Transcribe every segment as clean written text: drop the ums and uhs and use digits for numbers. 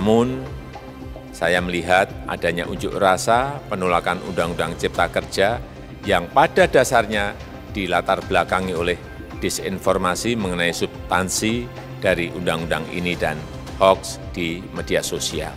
Namun, saya melihat adanya unjuk rasa penolakan Undang-Undang Cipta Kerja yang pada dasarnya dilatar belakangi oleh disinformasi mengenai substansi dari undang-undang ini dan hoax di media sosial.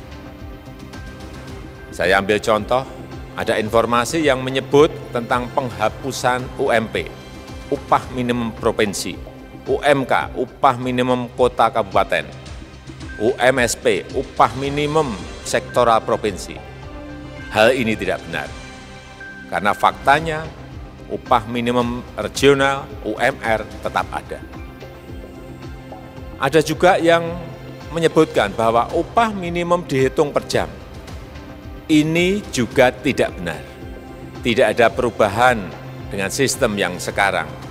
Saya ambil contoh, ada informasi yang menyebut tentang penghapusan UMP, upah minimum provinsi, UMK, upah minimum kota kabupaten, UMSP, upah minimum sektoral provinsi. Hal ini tidak benar, karena faktanya upah minimum regional, UMR, tetap ada. Ada juga yang menyebutkan bahwa upah minimum dihitung per jam. Ini juga tidak benar. Tidak ada perubahan dengan sistem yang sekarang.